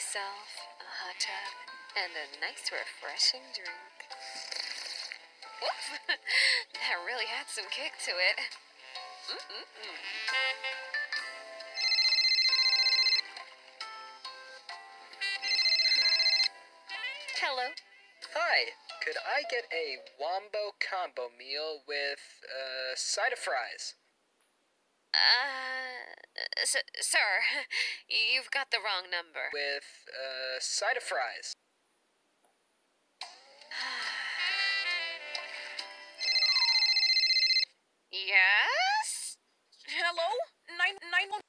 myself a hot tub and a nice refreshing drink. Woof! That really had some kick to it. Hello? Hi, could I get a Wombo combo meal with a side of fries? Sir, you've got the wrong number. With a side of fries. Yes? Hello? 911.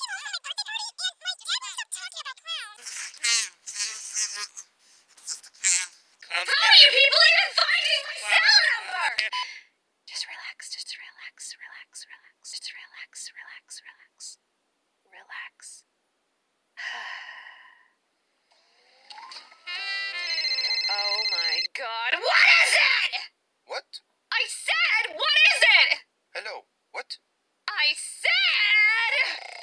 How are you people even finding my cell number? Just relax, just relax, relax, relax, just relax, relax, relax, relax. Oh my God, what is it? What? I said, what is it? Hello, what? I said...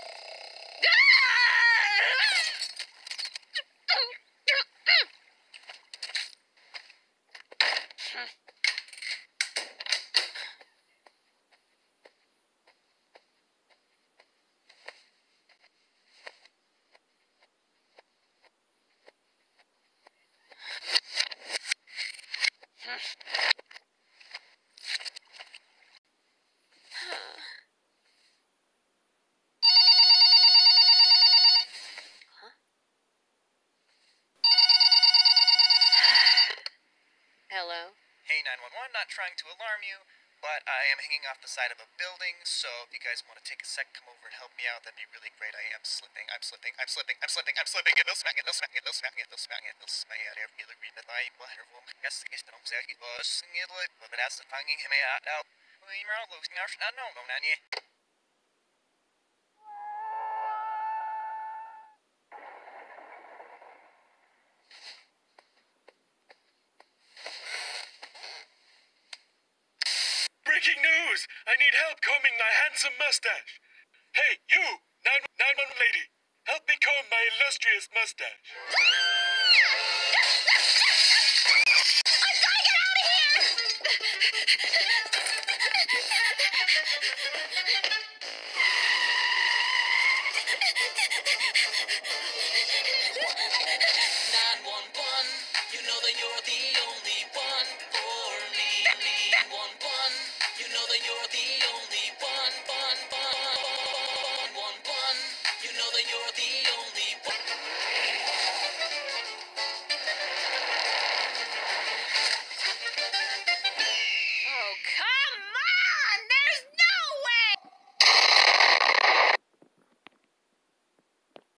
Hello? Hey 911, not trying to alarm you, but I am hanging off the side of a building, so if you guys want to take a sec, come over and help me out, that'd be really great. I am slipping, I'm slipping, I'm slipping, I'm slipping, I'm slipping, it'll smack, it'll smack, it'll smack, it'll smack, it'll smack, it'll smack, it'll smack, wonderful. Yes, it's no exactly was, but that's the fanging him out now. We are losing our no, no, no, no. Breaking news! I need help combing my handsome mustache. Hey, you! 911 lady! Help me comb my illustrious mustache. I've got to get out of here!